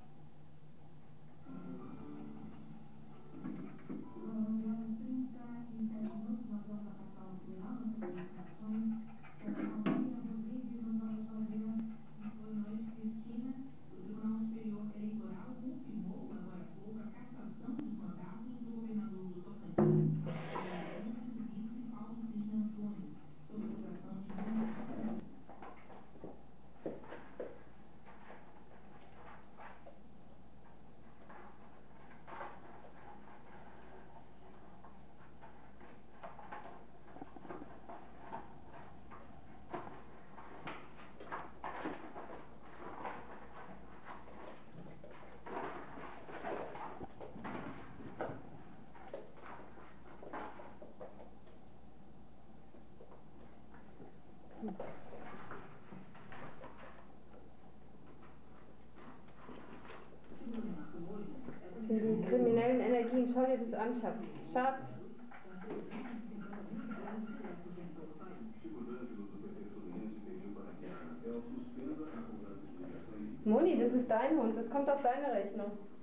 Das sind die kriminellen Energien. Schau dir das an, Schatz. Schatz! Moni, das ist dein Hund. Das kommt auf deine Rechnung.